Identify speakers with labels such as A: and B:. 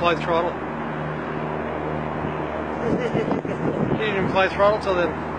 A: apply the throttle. You didn't even apply throttle till then.